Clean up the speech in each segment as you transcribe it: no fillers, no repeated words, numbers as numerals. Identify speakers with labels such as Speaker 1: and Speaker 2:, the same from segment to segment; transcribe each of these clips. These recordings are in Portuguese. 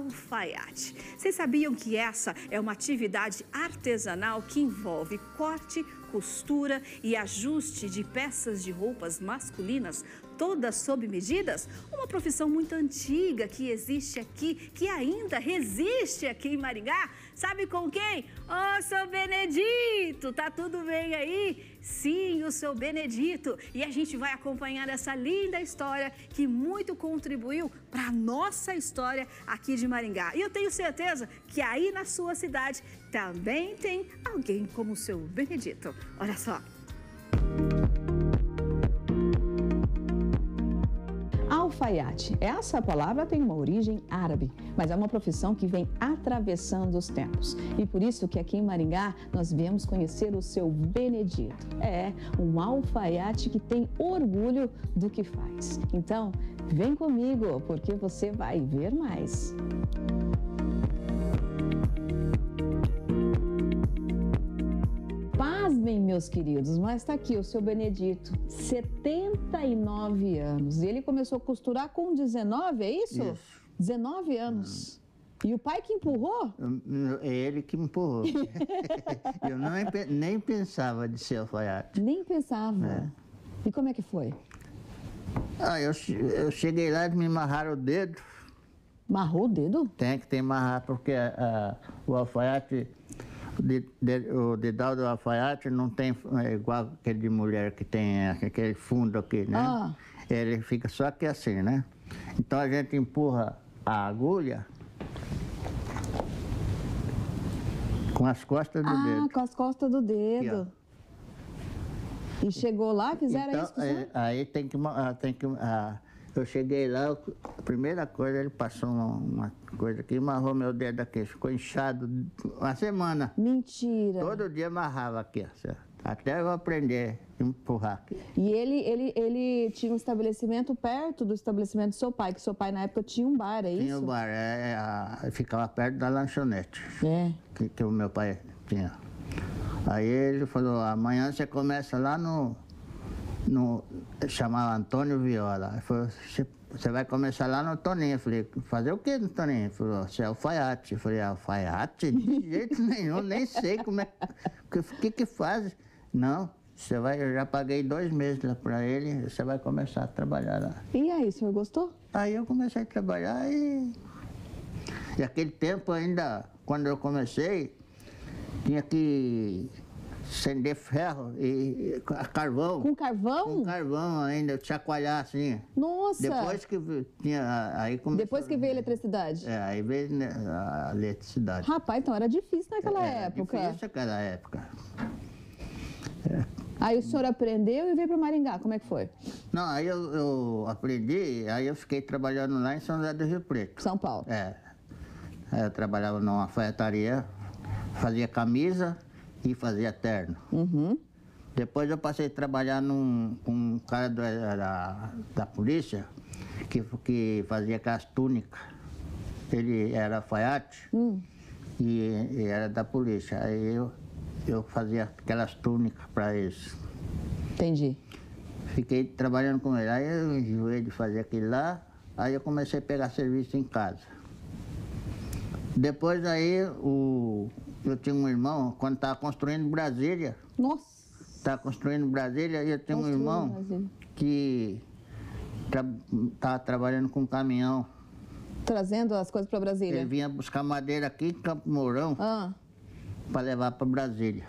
Speaker 1: alfaiate. Vocês sabiam que essa é uma atividade artesanal que envolve corte, costura e ajuste de peças de roupas masculinas, todas sob medidas? Uma profissão muito antiga que existe aqui, que ainda resiste aqui em Maringá. Sabe com quem? Ô, seu Benedito! Tá tudo bem aí? Sim, o seu Benedito. E a gente vai acompanhar essa linda história que muito contribuiu para a nossa história aqui de Maringá. E eu tenho certeza que aí na sua cidade também tem alguém como o seu Benedito. Olha só.
Speaker 2: Alfaiate. Essa palavra tem uma origem árabe, mas é uma profissão que vem atravessando os tempos. E por isso que aqui em Maringá nós viemos conhecer o seu Benedito. É um alfaiate que tem orgulho do que faz. Então, vem comigo, porque você vai ver mais. Pasmem, meus queridos, mas está aqui o seu Benedito, 79 anos. E ele começou a costurar com 19, é isso?
Speaker 3: Isso.
Speaker 2: 19 anos. E o pai que empurrou?
Speaker 3: É ele que me empurrou. Eu nem pensava de ser alfaiate.
Speaker 2: Nem pensava.
Speaker 3: É.
Speaker 2: E como é que foi?
Speaker 3: Eu cheguei lá e me amarraram o dedo.
Speaker 2: Marrou o dedo?
Speaker 3: Tem que amarrar, porque o alfaiate, o dedal do alfaiate não tem igual aquele de mulher que tem aquele fundo aqui, né?
Speaker 2: Ah.
Speaker 3: Ele fica só aqui assim, né? Então a gente empurra a agulha com as costas do dedo.
Speaker 2: Ah, com as costas do dedo.
Speaker 3: Aqui,
Speaker 2: e chegou lá, fizeram
Speaker 3: então,
Speaker 2: isso com o senhor?
Speaker 3: aí tem que eu cheguei lá, a primeira coisa, ele passou uma coisa aqui, amarrou meu dedo aqui, ficou inchado uma semana.
Speaker 2: Mentira.
Speaker 3: Todo dia amarrava aqui, ó, até eu aprender a empurrar aqui.
Speaker 2: E ele tinha um estabelecimento perto do estabelecimento do seu pai, que seu pai na época tinha um bar, é isso?
Speaker 3: Tinha o bar, ficava perto da lanchonete, que o meu pai tinha. Aí ele falou, amanhã você começa lá chamava Antônio Viola. Ele falou, você vai começar lá no Toninho. Eu falei, fazer o que no Toninho? Ele falou, você é alfaiate. Eu falei, alfaiate? De jeito nenhum, nem sei como é, o que faz. Não, eu já paguei 2 meses lá para ele, você vai começar a trabalhar lá.
Speaker 2: E aí, o senhor gostou?
Speaker 3: Aí eu comecei a trabalhar e aquele tempo ainda, quando eu comecei, tinha que acender ferro e carvão.
Speaker 2: Com carvão?
Speaker 3: Com carvão ainda, chacoalhar assim.
Speaker 2: Nossa!
Speaker 3: Depois que tinha, aí começou...
Speaker 2: Depois que veio a eletricidade?
Speaker 3: Aí veio a eletricidade.
Speaker 2: Rapaz, então era difícil naquela época.
Speaker 3: Era difícil naquela época.
Speaker 2: Aí o senhor aprendeu e veio para Maringá, como é que foi?
Speaker 3: Não, aí eu aprendi, aí eu fiquei trabalhando lá em São José do Rio Preto.
Speaker 2: São Paulo?
Speaker 3: Aí eu trabalhava numa alfaiataria, fazia camisa e fazia terno.
Speaker 2: Uhum.
Speaker 3: Depois eu passei a trabalhar um cara da polícia que fazia aquelas túnicas. Ele era alfaiate e era da polícia. Aí eu fazia aquelas túnicas para eles.
Speaker 2: Entendi.
Speaker 3: Fiquei trabalhando com ele. Aí eu enjoei de fazer aquilo lá, aí eu comecei a pegar serviço em casa. Depois aí eu tinha um irmão, quando estava construindo Brasília.
Speaker 2: Nossa!
Speaker 3: Estava construindo Brasília e eu tinha um irmão que estava trabalhando com caminhão.
Speaker 2: Trazendo as coisas para Brasília?
Speaker 3: Ele vinha buscar madeira aqui em Campo Mourão para levar para Brasília.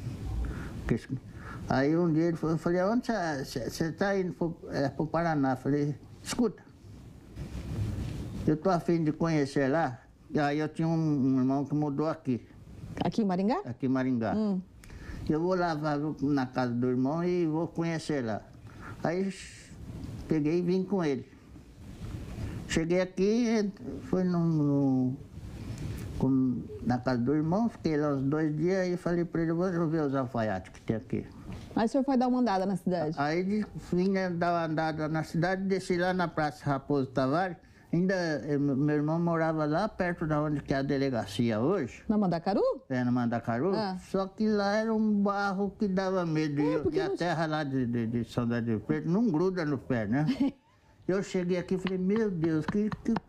Speaker 3: Aí um dia ele falou, eu falei, onde você está indo para o Paraná? Eu falei, escuta, eu estou a fim de conhecer lá. E aí eu tinha um irmão que mudou aqui.
Speaker 2: Aqui em Maringá?
Speaker 3: Aqui em Maringá. Eu vou lá na casa do irmão e vou conhecer lá. Aí peguei e vim com ele. Cheguei aqui, fui na casa do irmão, fiquei lá uns 2 dias e falei para ele, vou ver os alfaiates que tem aqui.
Speaker 2: Aí o senhor foi dar uma andada na cidade?
Speaker 3: Aí vim dar uma andada na cidade, desci lá na Praça Raposo Tavares. Ainda, meu irmão morava lá perto da onde que é a delegacia hoje.
Speaker 2: Na Mandacaru?
Speaker 3: Na Mandacaru. Só que lá era um barro que dava medo. E a terra lá de São José do Rio Preto não gruda no pé, né? Eu cheguei aqui e falei, meu Deus,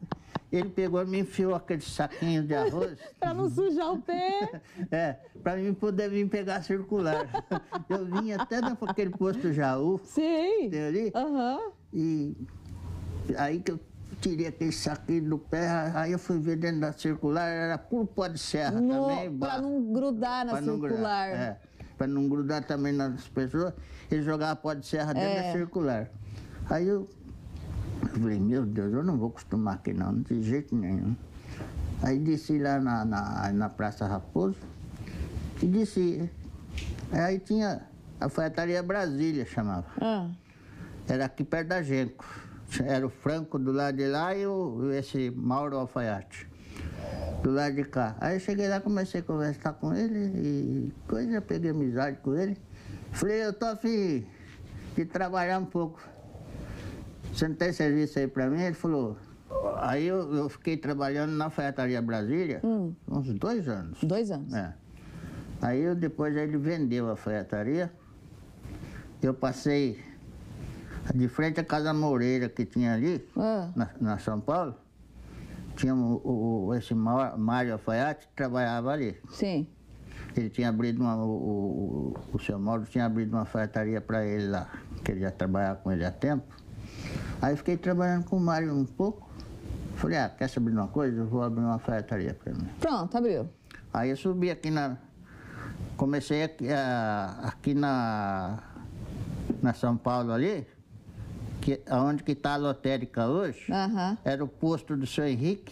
Speaker 3: ele pegou e me enfiou aquele saquinho de arroz.
Speaker 2: Para não sujar o pé.
Speaker 3: Para mim poder vir pegar circular. Eu vim até naquele posto Jaú.
Speaker 2: Sim.
Speaker 3: Tem ali.
Speaker 2: Aham.
Speaker 3: E aí que eu tirei aquele saquinho do pé, aí eu fui ver dentro da circular, era puro pó de serra também.
Speaker 2: Para não grudar na circular.
Speaker 3: Para não grudar também nas pessoas, eles jogavam pó de serra dentro da circular. Aí eu falei, meu Deus, eu não vou acostumar aqui não, de jeito nenhum. Aí desci lá na Praça Raposo e desci. Aí tinha a Alfaiataria Brasília, chamava. Era aqui perto da Genco. Era o Franco do lado de lá e esse Mauro Alfaiate do lado de cá. Aí eu cheguei lá, comecei a conversar com ele e coisa, peguei amizade com ele. Falei, eu tô a fim de trabalhar um pouco. Você não tem serviço aí pra mim? Ele falou. Aí eu fiquei trabalhando na Alfaiataria Brasília uns 2 anos.
Speaker 2: 2 anos?
Speaker 3: Aí depois ele vendeu a alfaiataria. Eu passei de frente à Casa Moreira que tinha ali, na São Paulo. Tinha esse Mário Alfaiate que trabalhava ali.
Speaker 2: Sim.
Speaker 3: Ele tinha abrido o seu Mauro tinha abrido uma alfaiataria para ele lá, que ele já trabalhava com ele há tempo. Aí fiquei trabalhando com o Mário um pouco. Falei, quer saber de uma coisa? Eu vou abrir uma alfaiataria para mim.
Speaker 2: Pronto, abriu.
Speaker 3: Aí eu subi aqui comecei aqui na São Paulo ali, onde que está a lotérica hoje, era o posto do seu Henrique.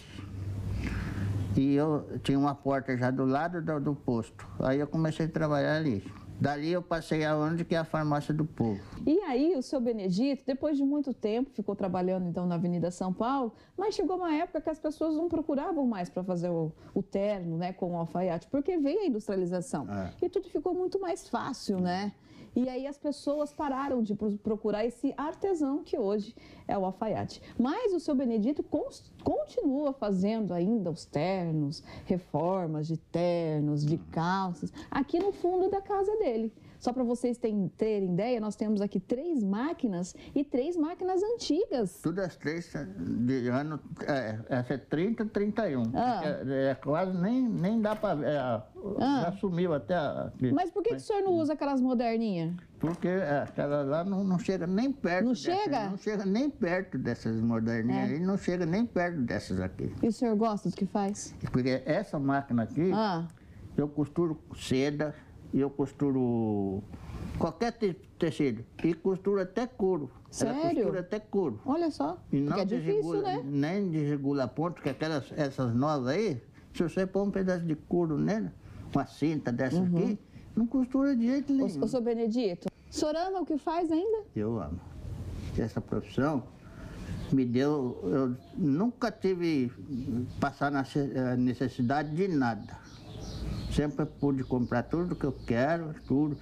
Speaker 3: E eu tinha uma porta já do lado do posto. Aí eu comecei a trabalhar ali. Dali eu passei aonde que é a Farmácia do Povo.
Speaker 2: E aí o seu Benedito, depois de muito tempo, ficou trabalhando então na Avenida São Paulo, mas chegou uma época que as pessoas não procuravam mais para fazer o terno, né, com o alfaiate, porque veio a industrialização. E tudo ficou muito mais fácil, né? E aí as pessoas pararam de procurar esse artesão que hoje é o alfaiate. Mas o seu Benedito continua fazendo ainda os ternos, reformas de ternos, de calças, aqui no fundo da casa dele. Só para vocês terem ideia, nós temos aqui 3 máquinas e 3 máquinas antigas.
Speaker 3: Tudo as 3 de ano, essa é 30, 31. Quase nem dá para ver, já sumiu até.
Speaker 2: Mas por que o senhor não usa aquelas moderninhas?
Speaker 3: Porque aquela lá não chega nem perto.
Speaker 2: Não chega?
Speaker 3: Não chega nem perto dessas moderninhas, ele não chega nem perto dessas aqui.
Speaker 2: E o senhor gosta do que faz?
Speaker 3: Porque essa máquina aqui, eu costuro seda, eu costuro qualquer tecido. E costuro até couro.
Speaker 2: Sério?
Speaker 3: Ela costura até couro.
Speaker 2: Olha só.
Speaker 3: E não
Speaker 2: é difícil, né?
Speaker 3: Nem desregula a ponta, porque essas novas aí, se você pôr um pedaço de couro nela, uma cinta dessa aqui, não costura de jeito nenhum.
Speaker 2: Ô, seu Benedito, o senhor ama o que faz ainda?
Speaker 3: Eu amo. Essa profissão me deu... Eu nunca tive passar necessidade de nada. Sempre pude comprar tudo que eu quero, tudo.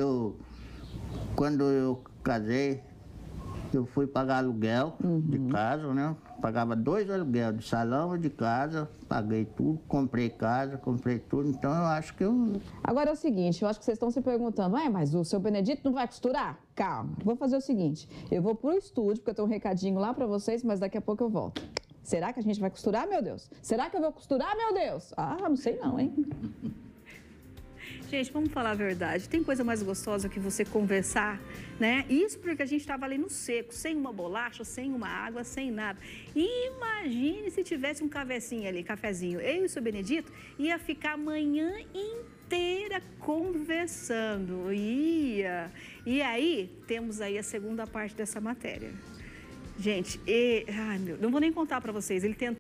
Speaker 3: Quando eu casei, eu fui pagar aluguel de casa, né? Pagava 2 aluguéis de salão e de casa, paguei tudo, comprei casa, comprei tudo, então eu acho que eu...
Speaker 2: Agora é o seguinte, eu acho que vocês estão se perguntando, mas o seu Benedito não vai costurar? Calma, vou fazer o seguinte, eu vou pro estúdio, porque eu tenho um recadinho lá pra vocês, mas daqui a pouco eu volto. Será que a gente vai costurar, meu Deus? Será que eu vou costurar, meu Deus? Não sei não, hein?
Speaker 1: Gente, vamos falar a verdade. Tem coisa mais gostosa que você conversar, né? Isso porque a gente estava ali no seco, sem uma bolacha, sem uma água, sem nada. Imagine se tivesse um cafezinho. Eu e o seu Benedito ia ficar a manhã inteira conversando. E aí, temos aí a segunda parte dessa matéria. Gente, não vou nem contar para vocês. Ele tentou